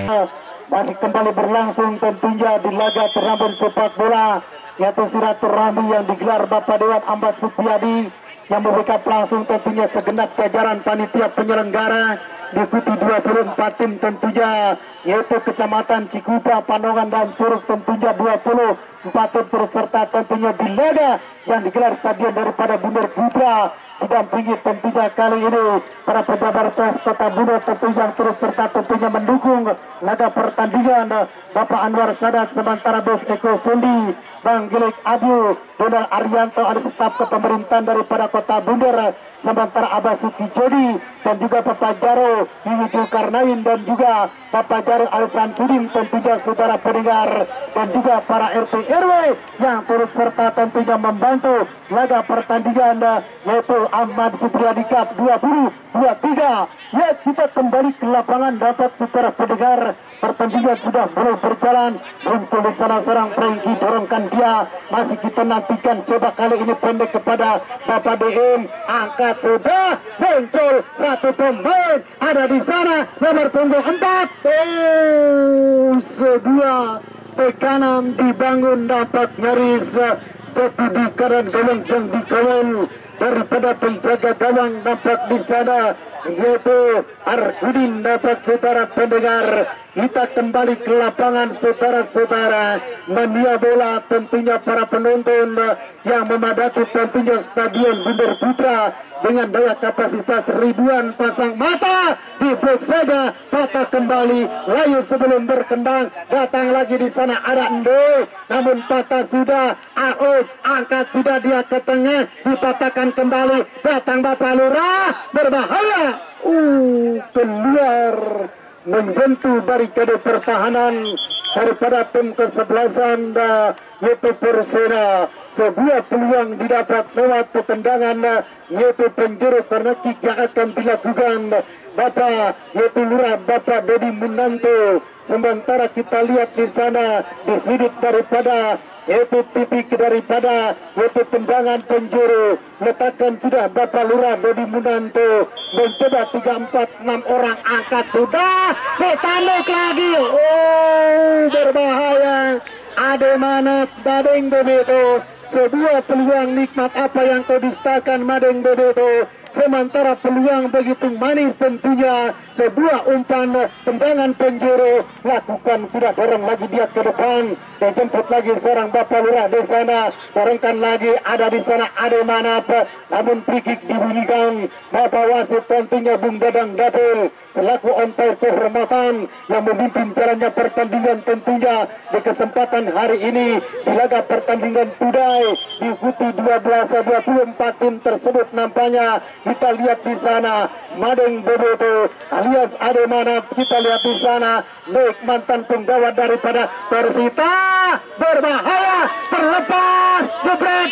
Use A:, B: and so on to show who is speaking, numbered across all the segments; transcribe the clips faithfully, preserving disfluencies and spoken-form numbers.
A: Masih kembali berlangsung tentunya di laga turnamen sepak bola yaitu silaturahmi yang digelar Bapak Dewan Ahmad Supriyadi yang memberikan langsung tentunya segenap jajaran panitia penyelenggara diikuti dua puluh empat tim tentunya yaitu Kecamatan Cikupa, Pandongan dan Curug tentunya dua puluh empat tim peserta tentunya di laga yang digelar stadion daripada Bundar Putra didampingi tentunya kali ini para pejabat Trans Kota Bundar tentu yang turut serta tentunya mendukung laga pertandingan Bapak Anwar Sadat sementara Bos Eko Sendi, Bang Gilik Abu, Donald Arianto ada staf kepemerintahan daripada Kota Bundar sementara Abah Suki Jodi dan juga Bapak Jaro Yuyudu Karnain dan juga Bapak Jaro Alisan Sudin tentunya saudara pendengar dan juga para R T R W yang turut serta tentunya membantu laga pertandingan yaitu Ahmad Supriyadi Cup dua ribu dua puluh tiga. Ya, kita kembali ke lapangan dapat secara pendengar pertandingan sudah mulai berjalan. Muncul di sana seorang Franky dorongkan dia, masih kita nantikan coba kali ini pendek kepada Bapak D M angkat sudah muncul satu pemain ada di sana nomor punggung empat. Oh, sebuah tekanan dibangun dapat nyaris tapi di kanan gawang yang dikawal daripada penjaga gawang dapat di sana yaitu Arkudin dapat saudara pendengar. Kita kembali ke lapangan saudara-saudara, mania bola tentunya para penonton yang memadati tentunya Stadion Bundar Putra dengan daya kapasitas ribuan pasang mata di blok saja patah kembali layu sebelum berkembang datang lagi di sana ada Ende namun patah sudah Aud angkat sudah dia ke tengah dipatahkan kembali datang Bapak Lurah berbahaya uh keluar menyentuh barikade pertahanan daripada tim kesebelasan yaitu Persena. Sebuah peluang didapat lewat tendangan yaitu penjuru karena kick yang akan dilakukan Bapak yaitu Lurah Bapak Dodi Munanto. Sementara kita lihat di sana di sudut daripada yaitu titik daripada yaitu tendangan penjuru letakkan sudah Bapak Lurah Dodi Munanto mencoba tiga empat enam orang angkat sudah ditanuk lagi. Oh berbahaya ada mana Madeng Bebeto. Sebuah peluang nikmat apa yang kau dustakan Madeng Bebeto. Sementara peluang begitu manis tentunya sebuah umpan tendangan penjuru lakukan sudah dorong lagi dia ke depan dan jemput lagi seorang Bapak Lurah di sana dorongkan lagi ada di sana ada mana namun free kick dibunyikan Bapak wasit tentunya Bung Dadang Dapil selaku umpire kehormatan yang memimpin jalannya pertandingan tentunya di kesempatan hari ini di laga pertandingan Tudai diikuti dua belas dua puluh empat tim tersebut nampaknya kita lihat di sana Madeng Boboto alias Ademana kita lihat di sana baik mantan penggawa daripada Persita berbahaya terlepas jebret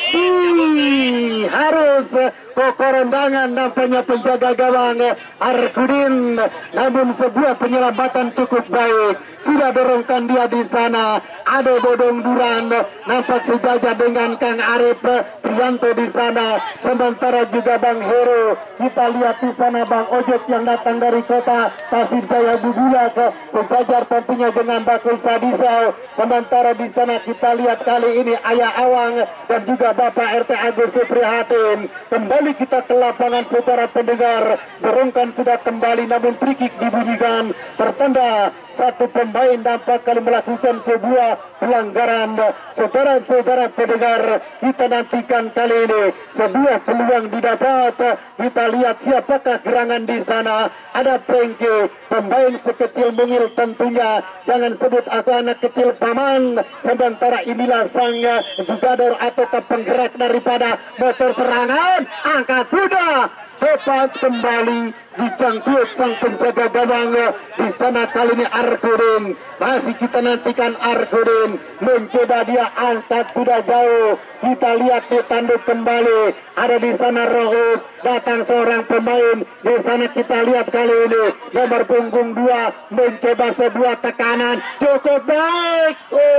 A: harus kokorondangan nampaknya penjaga gawang Arkudin namun sebuah penyelamatan cukup baik sudah dorongkan dia di sana ada Bodong Duran nampak sejajar dengan Kang Arif Prianto di sana sementara juga Bang Hero kita lihat di sana Bang Ojek yang datang dari kota Tasik Jaya Bubulak sejajar tentunya dengan Bakul Sadisau sementara di sana kita lihat kali ini Ayah Awang dan juga Bapak R T Agus Suprihatin kembali kita ke lapangan saudara pendengar dorongkan sudah kembali namun free kick dibunyikan pertanda satu pemain nampak kali melakukan sebuah pelanggaran saudara-saudara pendengar kita nantikan kali ini sebuah peluang didapat kita lihat siapakah gerangan di sana ada Franky pemain sekecil mungil tentunya jangan sebut aku anak kecil paman sementara inilah sang jugador atau penggerak daripada motor serangan angkat kuda tepat kembali dicangkut sang penjaga gawang di sana kali ini Arkudin masih kita nantikan Arkudin mencoba dia angkat sudah jauh kita lihat ditanduk kembali ada di sana Rohut datang seorang pemain di sana kita lihat kali ini nomor punggung dua mencoba sebuah tekanan cukup baik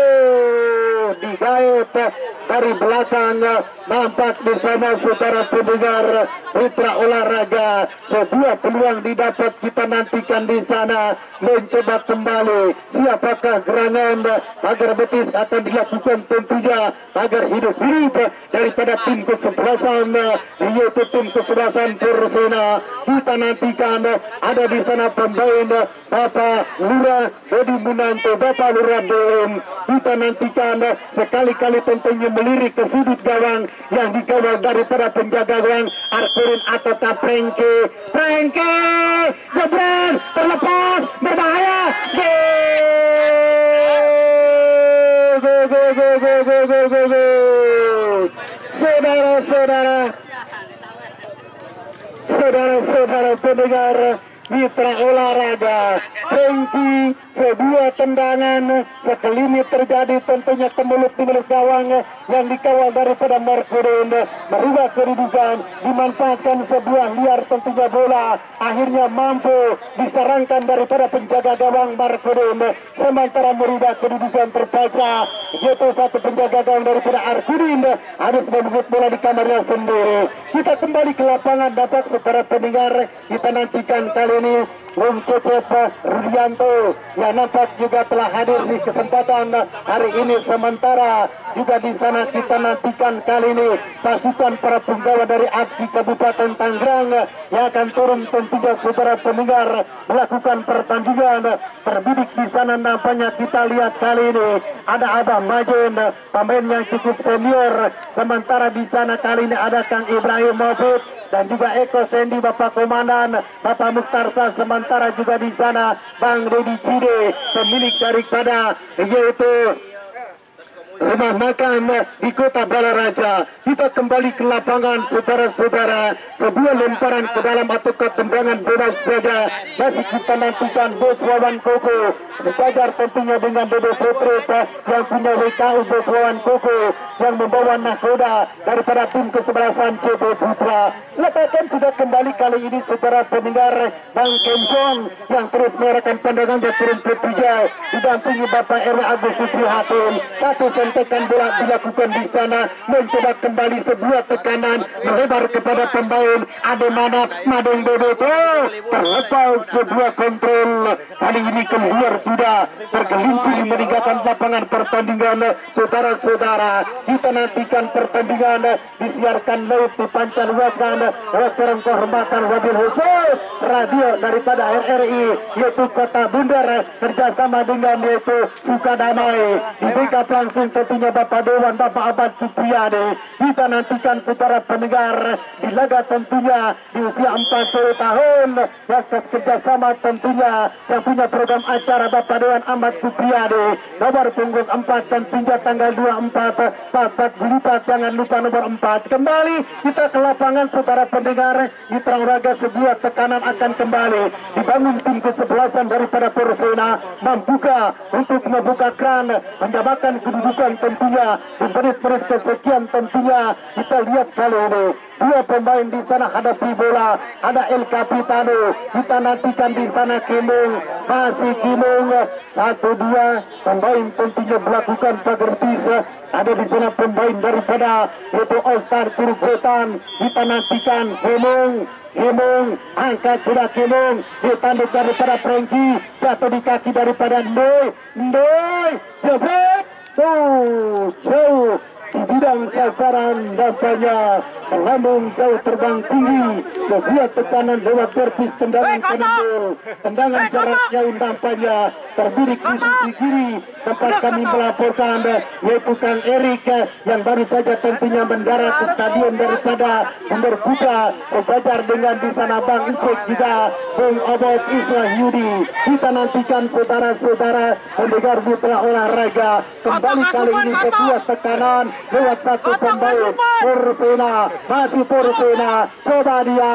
A: oh digait dari belakang nampak di sana saudara pendengar Putra Olahraga sebuah peluang didapat, kita nantikan di sana. Mencoba kembali, siapakah gerangan agar betis akan dilakukan tentunya agar hidup-hidup daripada tim kesebelasan, yaitu tim kesebelasan Persena. Kita nantikan ada di sana pemain Bapak Lurah Bodi Munanto, Bapak Lurah Belum. Kita nantikan sekali-kali tentunya melirik ke sudut gawang yang dikawal daripada penjaga gawang Arkurin atau Prengke. Prengke jebret, terlepas, berbahaya. Gol, gol, gol, gol, gol, gol, gol, gol. Saudara-saudara, saudara-saudara pendengar mitra olahraga, Prengki sebuah tendangan sekelini terjadi tentunya ke mulut-mulut gawang yang dikawal daripada Markodon, merubah kedudukan, dimanfaatkan sebuah liar tentunya bola, akhirnya mampu diserangkan daripada penjaga gawang Markodon, sementara merubah kedudukan terpaksa yaitu satu penjaga gawang daripada Arkudin harus merebut bola di kamarnya sendiri. Kita kembali ke lapangan, dapat saudara pendengar, kita nantikan kali ini Bung Cecep Rudianto yang nampak juga telah hadir di kesempatan hari ini. Sementara juga di sana kita nantikan kali ini pasukan para penggawa dari aksi Kabupaten Tangerang yang akan turun tentunya saudara pendengar melakukan pertandingan terbidik di sana. Nampaknya kita lihat kali ini ada Abah Majun, pemain yang cukup senior. Sementara di sana kali ini ada Kang Ibrahim Mofid dan juga Eko Sendi, Bapak Komandan, Bapak Mukhtarsa. Sementara juga di sana Bang Dedi Cide, pemilik daripada yaitu rumah makan di Kota Balaraja. Kita kembali ke lapangan saudara-saudara, sebuah lemparan ke dalam atau ke tendangan bebas saja masih kita nantikan. Bos Wawan Koko sejajar tentunya dengan Dodo Putri yang punya W K U. Bos Wawan Koko yang membawa nahkoda daripada tim kesebelasan C P Putra. Letakkan sudah kembali kali ini saudara pendengar Bang Kemsong yang terus mengarahkan pandangannya turun ke tujuh didampingi Bapak R W Agus Suprihatin. Satu sentekan bola dilakukan di sana, mencoba kembali sebuah tekanan melebar kepada pemain Ademanap Madeng Boboto, terlepas sebuah kontrol kali ini keluar sudah tergelincir meninggalkan lapangan pertandingan. Saudara-saudara, kita nantikan pertandingan disiarkan live dipancar luaskan oleh kehormatan wabil khusus radio daripada R R I yaitu Kota Bundar kerjasama dengan yaitu Sukadamai, di backup langsung tentunya Bapak Dewan Bapak Abad Supriyadi. Kita nantikan saudara pendengar di laga tentunya di usia empat puluh tahun yang kerjasama tentunya yang punya program acara Bapak Dewan Ahmad Supriyadi, nomor punggung empat dan tinja tanggal dua puluh empat Bapak Gulipat, jangan lupa nomor empat. Kembali kita ke lapangan saudara pendengar, di olahraga sebuah tekanan akan kembali dibangun tim kesebelasan daripada Persena, membuka untuk membuka keran menjabatkan kedudukan tentunya di menit-menit kesekian. Tentunya kita lihat kali ini dua pemain di sana hadapi bola, ada El Capitano. Kita nantikan di sana Kimung, masih Kimung satu dua pemain tentunya melakukan pagertis. Ada di sana pemain daripada yaitu All-Star Curug Wetan. Kita nantikan Kimung, Kimung angkat sudah Kimung, ditanduk daripada Prengki, jatuh di kaki daripada Ndoy, Ndoy jebret tuh jauh di bidang sasaran, nampaknya melambung jauh terbang tinggi, sebuah tekanan lewat servis tendangan kanan, tendangan jarak jauh nampaknya terbidik di sisi kiri tempat kami melaporkan yaitu Kang Erik yang baru saja tentunya mendarat ke stadion daripada Bundar Putra sejajar dengan di sana Bang Icek juga Bung Obot Islah Yudi. Kita nantikan saudara-saudara pendengar mitra olahraga, kembali kali ini sebuah tekanan lewat satu pemain Persena, masih Persena, coba dia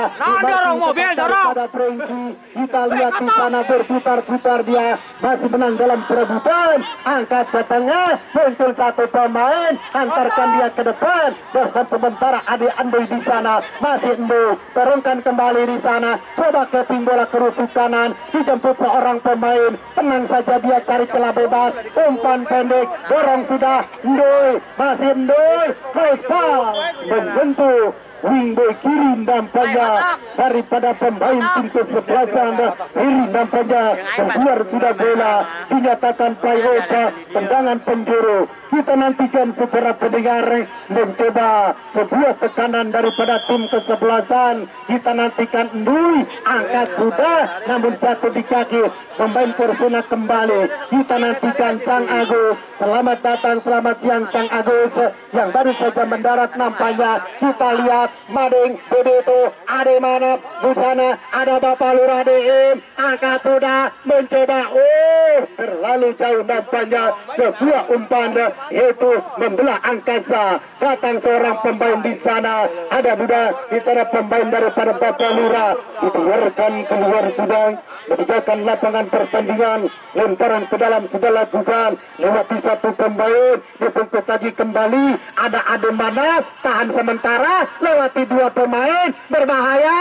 A: pada Prengki. Kita lihat di sana berputar-putar dia masih menang dalam perebutan, angkat ke tengah, muncul satu pemain, antarkan dia ke depan, dan sementara Ade Andoi di sana masih Endo, turunkan kembali di sana, coba keping bola kerusuk kanan, dijemput seorang pemain, tenang saja dia cari celah bebas, umpan pendek, dorong sudah Endoi, masih Endoi, close pass, menyentuh wingback kiri nampaknya daripada pemain tim kesebelasan kiri nampaknya keluar sudah bola dinyatakan playoff tendangan penjuru. Kita nantikan segera pendengar mencoba sebuah tekanan daripada tim kesebelasan. Kita nantikan Ndui angkat kuda namun jatuh di kaki pemain Persona kembali. Kita nantikan Cang Agus. Selamat datang, selamat siang Cang Agus yang baru saja mendarat nampaknya. Kita lihat Mading, Bebeto, Ade Manap, Budana, ada Bapak Lurah D M, angkat kuda mencoba. Oh, terlalu jauh nampaknya sebuah umpan yaitu membelah angkasa. Datang seorang pemain di sana, ada Buddha di sana pemain daripada Bapak Lurah dikeluarkan keluar sudah meninggalkan lapangan pertandingan. Lemparan ke dalam sudah lakukan lewati satu pemain dibungkus lagi kembali. Ada Ade Mana tahan sementara lewati dua pemain berbahaya.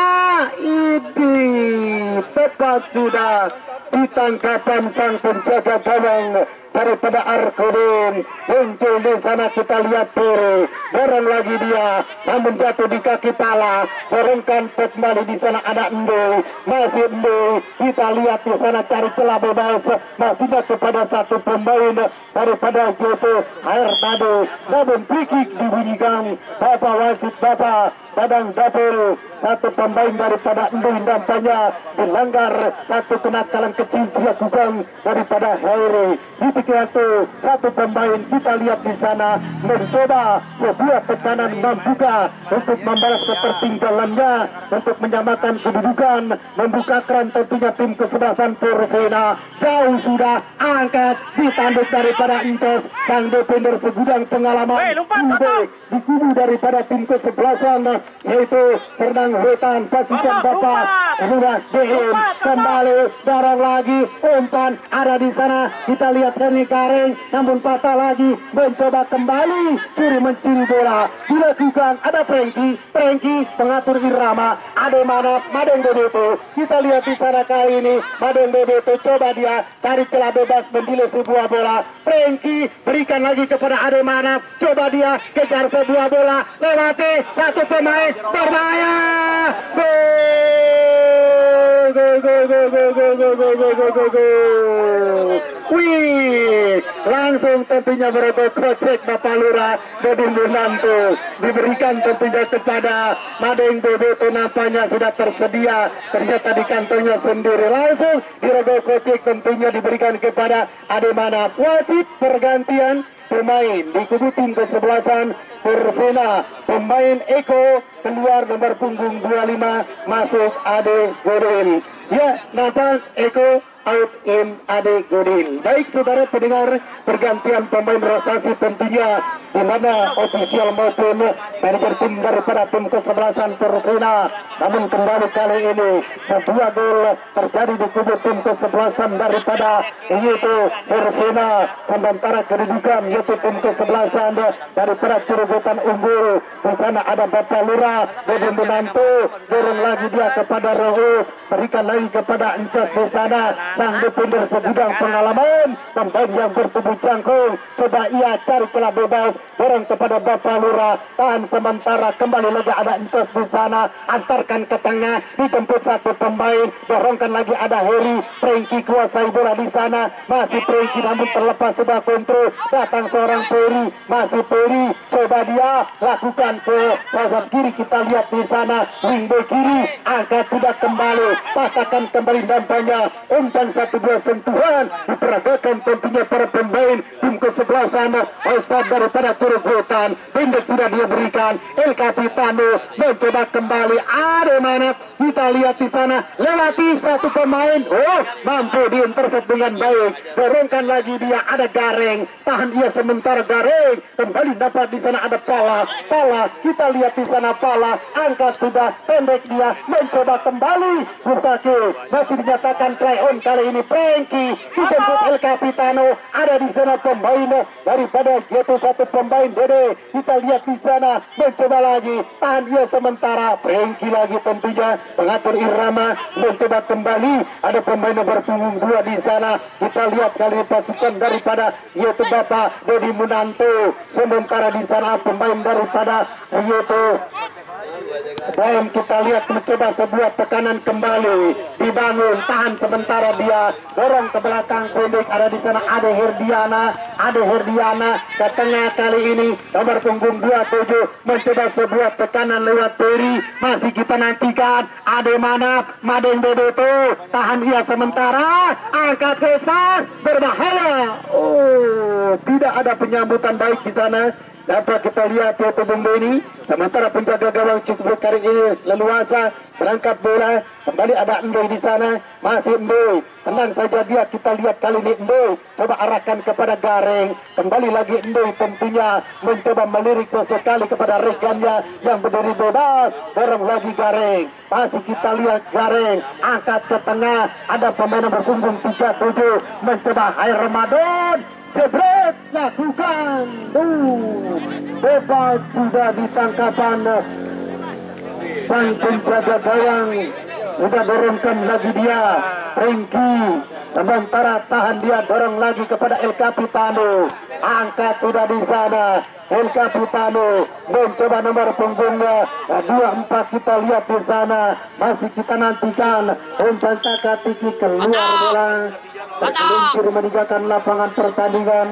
A: Ini tepat sudah ditangkapan sang penjaga gawang daripada Arkodin. Muncul di sana kita lihat Pere, dorong lagi dia, namun jatuh di kaki pala. Dorongkan kembali di sana ada Endo, masih Endo. Kita lihat di sana cari celah bebas, masihnya kepada satu pemain daripada Joto Air Tado. Namun free kick dibunyikan. Bapak wasit Bapak Dadang double, satu pemain daripada Endo nampaknya dilanggar, satu kenakalan kecil dilakukan daripada Hairi. Di pikiran itu satu pemain kita lihat di sana mencoba sebuah tekanan membuka untuk membalas ketertinggalannya, untuk menyamakan kedudukan, membuka keran tentunya tim kesebelasan Persena. Jauh sudah angkat ditanduk daripada Intos, sang defender segudang pengalaman. Hey, di kubu daripada tim kesebelasan yaitu Serdang Wetan pastikan Bapak Lurah D M kembali dorong lagi umpan ada di sana. Kita lihat Henry Kareng namun patah lagi mencoba kembali curi mencuri bola dilakukan. Ada Prengki Prengki pengatur irama. Ada mana Madeng Bebeto. Kita lihat di sana kali ini Madeng Bebeto coba dia cari celah bebas mendelay sebuah bola. Prengki berikan lagi kepada Ade Mana, coba dia kejar sebuah bola lewati satu pemain berbahaya. Gol gol gol gol gol gol gol gol gol gol gol gol. Wih, langsung tentunya berubah kocek Bapak Lurah Dodin Bunanto diberikan tentunya kepada Madeng Bebeto. Nampaknya sudah tersedia ternyata di kantongnya sendiri, langsung dirogol kocek tentunya diberikan kepada Ade Mana. Wasit pergantian pemain di kubu tim kesebelasan Persena. Pemain Eko keluar nomor punggung dua puluh lima, masuk Ade Godin. Ya, nampak Eko out in Ade Godin. Baik saudara pendengar, pergantian pemain rotasi tentunya di mana ofisial maupun manajer tim daripada tim kesebelasan Persena. Namun kembali kali ini sebuah gol terjadi di kubu tim kesebelasan daripada yaitu Persena. Sementara kedudukan yaitu tim kesebelasan daripada Cirebon unggul. Di sana ada Bapak Lurah Dodin Bunanto, dorong lagi dia kepada Rohu, berikan lagi kepada Encos di sana. Sang defender segudang pengalaman, pemain yang bertubuh jangkung, coba ia cari celah bebas, dorong kepada Bapak Lurah, tahan sementara, kembali lagi ada Encos di sana, antarkan ke tengah, dijemput satu pemain, dorongkan lagi ada Heri, Prengki kuasai bola di sana, masih Prengki namun terlepas sebuah kontrol, datang seorang Peri, masih Peri, coba dia lakukan ke sayap kiri. Kita lihat di sana wingback kiri angkat sudah kembali, pasakan kembali nampaknya umpan satu dua sentuhan diperagakan tentunya para pemain tim kesebelasan All-Star daripada Cirebon. Pendek sudah dia berikan, El Capitano mencoba kembali. Ada mana kita lihat di sana lewati satu pemain, oh mampu diintercept dengan baik, dorongkan lagi dia ada Gareng, tahan dia sementara Gareng kembali dapat di sana ada Pala Pala. Kita lihat di sana Pala angkat sudah pendek dia mencoba kembali Bukake, masih dinyatakan play on kali ini. Prengki dijemput El Capitano, ada di sana pemain daripada yaitu satu pemain Dede. Kita lihat di sana mencoba lagi tahan dia sementara Prengki lagi tentunya pengatur irama mencoba kembali, ada pemain nomor punggung dua di sana. Kita lihat kali pasukan daripada yaitu Bapak Dodi Munanto, sementara di sana pemain daripada yaitu Dan kita lihat mencoba sebuah tekanan kembali, dibangun, tahan sementara dia, dorong ke belakang pendek, ada di sana Ade Herdiana, Ade Herdiana ke tengah kali ini, nomor punggung dua puluh tujuh mencoba sebuah tekanan lewat Peri, masih kita nantikan, Ade Manap, Madeng Bebeto, tahan dia sementara, angkat ke spas, berbahaya, oh tidak ada penyambutan baik di sana. Dapat kita lihat yaitu Bung Beni, sementara penjaga gawang cukup kali ini leluasa berangkat bola, kembali ada Endoy di sana, masih Endoy, tenang saja dia, kita lihat kali ini Endoy coba arahkan kepada Gareng, kembali lagi Endoy tentunya mencoba melirik sesekali kepada rekannya yang berdiri bebas, dorong lagi Gareng, masih kita lihat Gareng angkat ke tengah, ada pemain berpunggung tiga puluh tujuh mencoba Hai Ramadan, jebret lakukan, tuh bebas sudah ditangkapan sang penjaga gawang, sudah dorongkan lagi dia Ringki, sementara tahan dia, dorong lagi kepada El Capitano, angkat sudah di sana El Capitano mencoba nomor punggungnya dua puluh empat, kita lihat di sana, masih kita nantikan umpan Takatiki keluar bola, tergelincir meninggalkan lapangan pertandingan.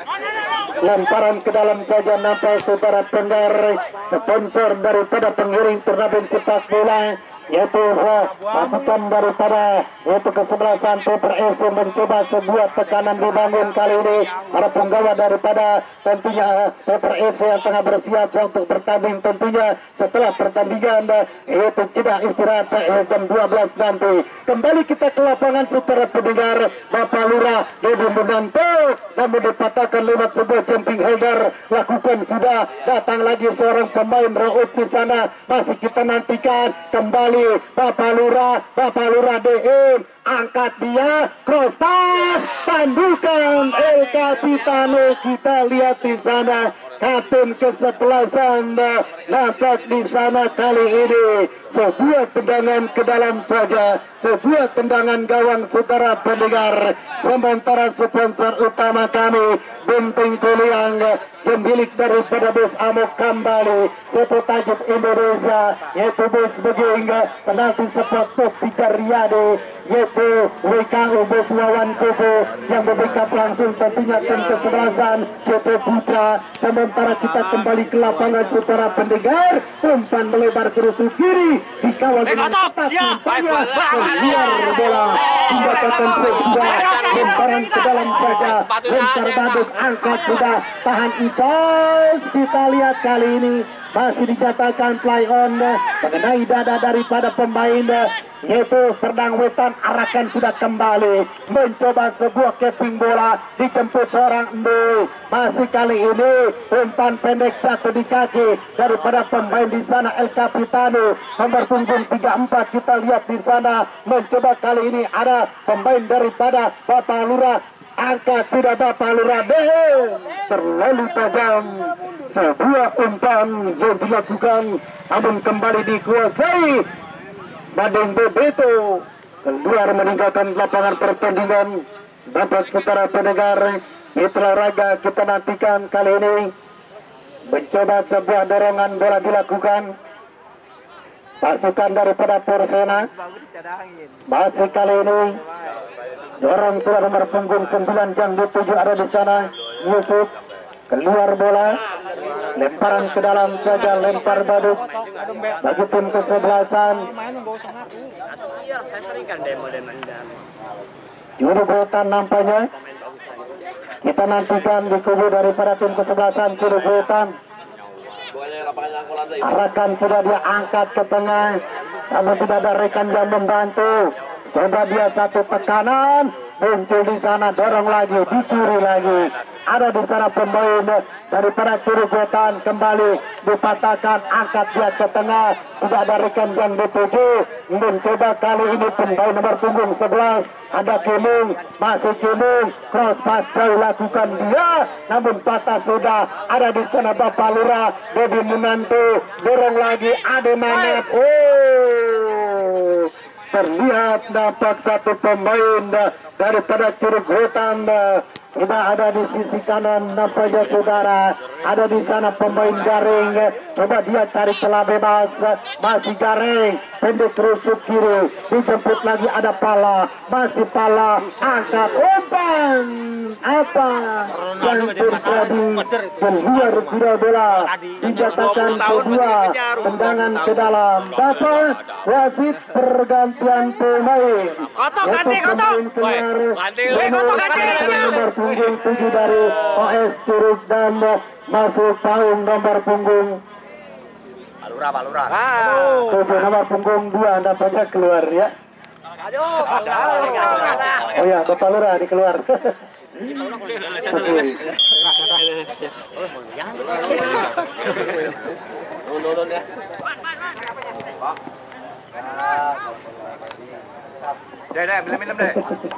A: Lemparan ke dalam saja nampak saudara pendengar, sponsor daripada pengiring turnamen sepak bola yaitu pasukan daripada yaitu kesebelasan Super F C mencoba sebuah tekanan dibangun kali ini para penggawa daripada tentunya Super F C yang tengah bersiap untuk bertanding tentunya setelah pertandingan yaitu tidak istirahat jam dua belas nanti. Kembali kita ke lapangan saudara pendengar, Bapak Lurah Dedi Menanto namun dipatahkan lewat sebuah jumping holder, lakukan sudah, datang lagi seorang pemain Raut di sana, masih kita nantikan kembali Bapak Lurah, Bapak Lurah D M angkat dia, cross pass, tandukan El Capitano, kita lihat di sana kapten kesebelasan nampak di sana kali ini sebuah tendangan ke dalam saja, sebuah tendangan gawang saudara pendengar, sementara sponsor utama kami Bunting Kuliang pemilik daripada Bus Amok kembali sepotajuk Indonesia yaitu Bus Beging, penalti sepatu Peter Riyadi yaitu W K U Bus Wawan Koko yang membackup langsung tentunya tim kesebelasan Joto Putra. Sementara kita kembali ke lapangan saudara pendengar, umpan melebar ke rusuk kiri dikawal dengan ketat umpannya keluar bola, tindakan kedua lemparan ke dalam saja, lempar badut angkat sudah, tahan Icos, kita lihat kali ini masih dinyatakan play on mengenai dada daripada pemain yaitu Serdang Wetan, arahkan sudah kembali mencoba sebuah keping bola, dijemput seorang Endo, masih kali ini umpan pendek jatuh di kaki daripada pemain di sana El Capitano nomor punggung tiga puluh empat, kita lihat di sana mencoba kali ini ada pemain daripada Bapak Lurah, angkat sudah Bapak Lurah deh, terlalu tajam sebuah umpan yang dilakukan namun kembali dikuasai Madeng Bebeto, keluar meninggalkan lapangan pertandingan. Dapat setara pendengar mitra raga, kita nantikan kali ini mencoba sebuah dorongan bola dilakukan pasukan daripada Persena, masih kali ini dorong sudah nomor punggung sembilan yang dituju ada di sana Yusuf, keluar bola, lemparan ke dalam saja, lempar badut bagi tim kesebelasan Juru Botan nampaknya. Kita nantikan di kubu daripada tim kesebelasan Juru Botan, arahkan sudah dia angkat ke tengah namun tidak ada rekan yang membantu, coba dia satu tekanan muncul di sana, dorong lagi, dicuri lagi, ada di sana pemain daripada Juru Botan, kembali dipatahkan, angkat dia ke tengah, tidak ada rekan yang dituju, mencoba kali ini pemain nomor punggung sebelas ada Kimung, masih Kimung, cross pass jauh lakukan dia namun patah sudah, ada di sana Bapak Lurah Dedi Menantu, dorong lagi Ade Manap, oh terlihat nampak satu pemain daripada Curug Hutan sudah ada di sisi kanan nampaknya saudara Ada di sana pemain Garing, coba dia cari celah bebas, masih Garing, pendek rusuk kiri, dijemput lagi ada Pala, masih Pala, angkat umpan, apa yang terjadi? Keluar tidak bola, dijatuhkan kedua, tendangan ke dalam. Bapak wasit pergantian pemain.
B: Kocok ganti, kocok. Woi, kocok ganti.
A: Nomor punggung tujuh dari O S Curug dan masuk paung nomor punggung
B: Palura, Palura.
A: tujuh nomor punggung dua nampaknya keluar ya. Oh ya, Bapak Lura dikeluar.
B: Deh, deh, minum deh.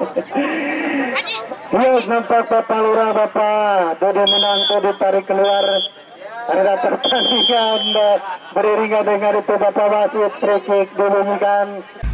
A: Yuk, nampak Bapak Lura, Bapak Dode menang, Dode tarik keluar. Ada pertandingan beriringan dengan itu Bapak wasit free kick dibunyikan.